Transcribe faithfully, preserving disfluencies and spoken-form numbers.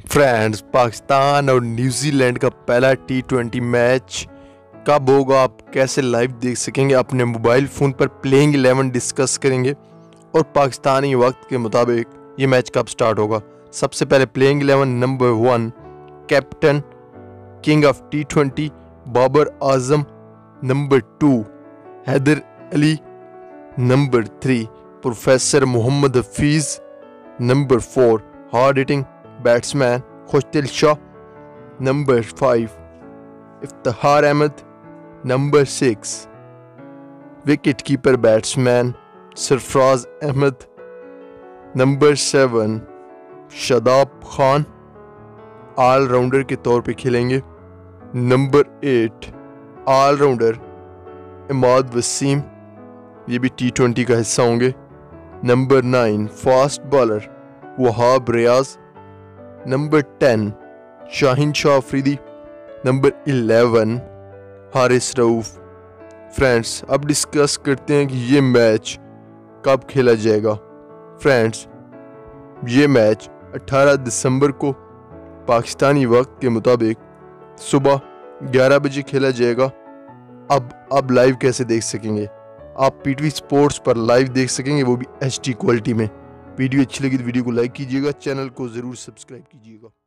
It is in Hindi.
फ्रेंड्स, पाकिस्तान और न्यूजीलैंड का पहला टी ट्वेंटी मैच कब होगा, आप कैसे लाइव देख सकेंगे अपने मोबाइल फ़ोन पर। प्लेइंग इलेवन डिस्कस करेंगे और पाकिस्तानी वक्त के मुताबिक ये मैच कब स्टार्ट होगा। सबसे पहले playing eleven number one, captain king of T twenty Babar Azam. Number two, Haider Ali. Number three, professor Mohammad Hafeez. Number four, hard hitting batsman Khushdil Shah. Number five, Iftikhar Ahmed. Number six, wicket keeper batsman Sarfaraz Ahmed. Number seven, Shadab Khan all rounder के तौर पे खेलेंगे। Number eight, all rounder Imad Wasim, ये भी टी ट्वेंटी का हिस्सा होंगे। Number nine, fast bowler Wahab Riaz. Number ten, Shaheen Shah Afridi. Number eleven, Haris Rauf. Friends, अब डिस्कस करते हैं कि ये मैच कब खेला जाएगा। फ्रेंड्स, ये मैच अठारह दिसंबर को पाकिस्तानी वक्त के मुताबिक सुबह ग्यारह बजे खेला जाएगा। अब अब लाइव कैसे देख सकेंगे? आप पीटीवी स्पोर्ट्स पर लाइव देख सकेंगे, वो भी एचडी क्वालिटी में। वीडियो अच्छी लगी तो वीडियो को लाइक कीजिएगा, चैनल को ज़रूर सब्सक्राइब कीजिएगा।